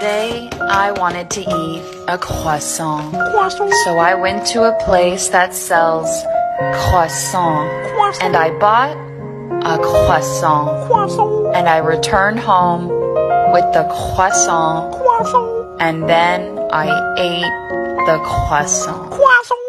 Today, I wanted to eat a croissant. So I went to a place that sells croissant. And I bought a croissant. And I returned home with the croissant. And then I ate the croissant.